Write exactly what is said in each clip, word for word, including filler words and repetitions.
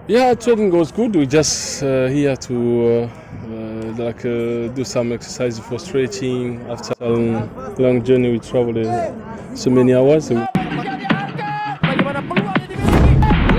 Yeah, training goes good. We just uh, here to uh, uh, like uh, do some exercise for stretching after a long, long journey. We traveled uh, so many hours. Bagaimana peluang yang dimiliki?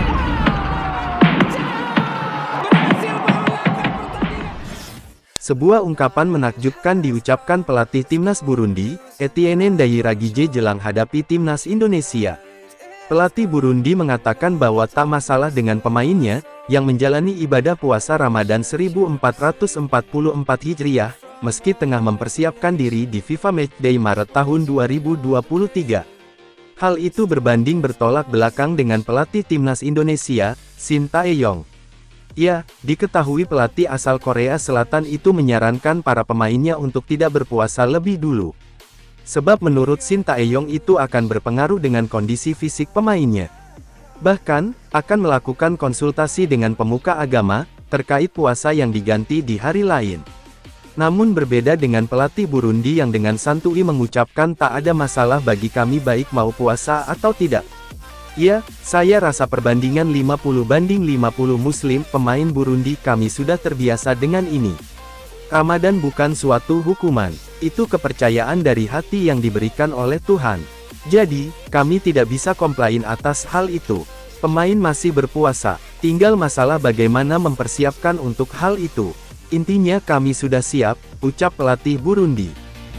Berhasil mengalahkan pertandingan. Sebuah ungkapan menakjubkan diucapkan pelatih timnas Burundi, Etienne Ndayiragije jelang hadapi timnas Indonesia. Pelatih Burundi mengatakan bahwa tak masalah dengan pemainnya, yang menjalani ibadah puasa Ramadan seribu empat ratus empat puluh empat Hijriah, meski tengah mempersiapkan diri di FIFA Matchday Maret tahun dua ribu dua puluh tiga. Hal itu berbanding bertolak belakang dengan pelatih timnas Indonesia, Shin Tae-yong. Ya, diketahui pelatih asal Korea Selatan itu menyarankan para pemainnya untuk tidak berpuasa lebih dulu. Sebab menurut Shin Tae-yong itu akan berpengaruh dengan kondisi fisik pemainnya. Bahkan, akan melakukan konsultasi dengan pemuka agama, terkait puasa yang diganti di hari lain. Namun berbeda dengan pelatih Burundi yang dengan santuy mengucapkan tak ada masalah bagi kami baik mau puasa atau tidak. Ya, saya rasa perbandingan lima puluh banding lima puluh Muslim pemain Burundi kami sudah terbiasa dengan ini. Ramadan bukan suatu hukuman, itu kepercayaan dari hati yang diberikan oleh Tuhan. Jadi, kami tidak bisa komplain atas hal itu. Pemain masih berpuasa, tinggal masalah bagaimana mempersiapkan untuk hal itu. Intinya kami sudah siap, ucap pelatih Burundi.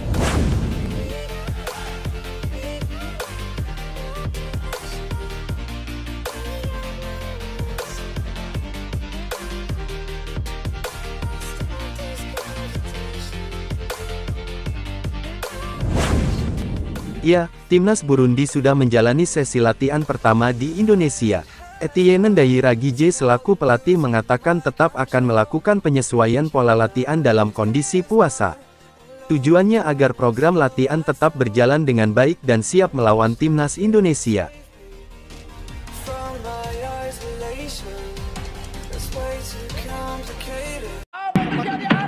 Ya, timnas Burundi sudah menjalani sesi latihan pertama di Indonesia. Etienne Ndayiragije selaku pelatih mengatakan tetap akan melakukan penyesuaian pola latihan dalam kondisi puasa. Tujuannya agar program latihan tetap berjalan dengan baik dan siap melawan timnas Indonesia. Menjadi